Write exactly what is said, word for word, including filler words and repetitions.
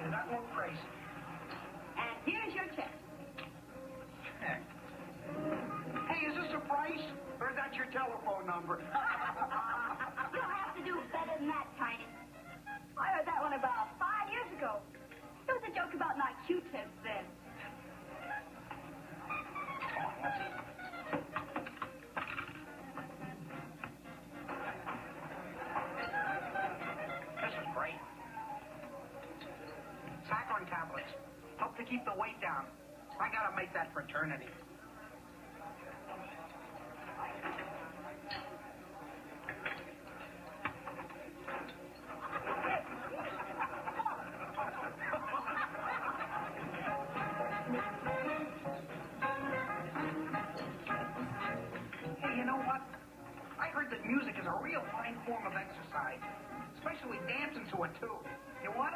You're not going crazy. And here's your check. Hey. Hey, is this a price? Or is that your telephone number? You'll have to do better than that, Tiny. I heard that one about five years ago. It was a joke about my Q-tips then. Come on, let's eat. This is great. Saccharin tablets. Help to keep the weight down. I gotta make that fraternity. Hey, you know what? I heard that music is a real fine form of exercise, especially dancing to it, too. You want